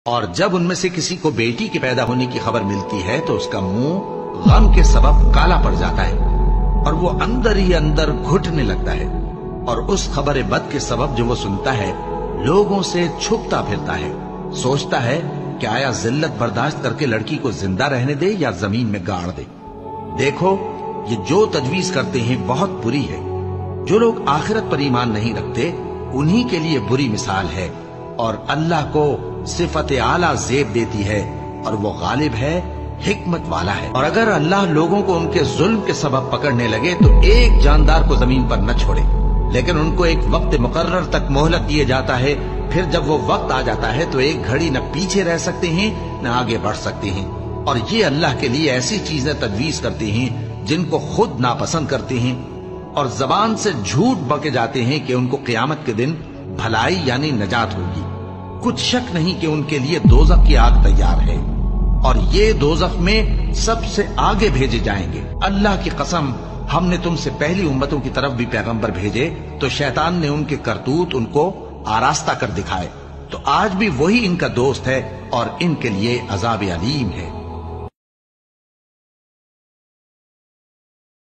اور جب ان میں سے کسی کو بیٹی کے پیدا ہونے کی خبر ملتی ہے تو اس کا منہ غم کے سبب کالا پڑ جاتا ہے اور وہ اندر ہی اندر گھٹنے لگتا ہے، اور اس خبر بد کے سبب جو وہ سنتا ہے لوگوں سے چھپتا پھرتا ہے، سوچتا ہے کہ آیا ذلت برداشت کر کے لڑکی کو زندہ رہنے دے یا زمین میں گاڑ دے۔ دیکھو یہ جو تجویز کرتے ہیں بہت بری ہے۔ جو لوگ آخرت پر ایمان نہیں رکھتے انہی کے لیے بری مثال ہے، اور اللہ کو صفت اعلیٰ زیب دیتی ہے اور وہ غالب ہے، حکمت والا ہے۔ اور اگر اللہ لوگوں کو ان کے ظلم کے سبب پکڑنے لگے تو ایک جاندار کو زمین پر نہ چھوڑے، لیکن ان کو ایک وقت مقرر تک مہلت دیے جاتا ہے، پھر جب وہ وقت آ جاتا ہے تو ایک گھڑی نہ پیچھے رہ سکتے ہیں نہ آگے بڑھ سکتے ہیں۔ اور یہ اللہ کے لیے ایسی چیزیں تجویز کرتے ہیں جن کو خود ناپسند کرتے ہیں، اور زبان سے جھوٹ بکے جاتے ہیں کہ ان کو قیامت کے دن بھلائی یعنی نجات ہوگی۔ کچھ شک نہیں کہ ان کے لیے دوزخ کی آگ تیار ہے، اور یہ دوزخ میں سب سے آگے بھیجے جائیں گے۔ اللہ کی قسم ہم نے تم سے پہلی امتوں کی طرف بھی پیغمبر بھیجے تو شیطان نے ان کے کرتوت ان کو آراستہ کر دکھائے، تو آج بھی وہی ان کا دوست ہے اور ان کے لیے عذاب علیم ہے۔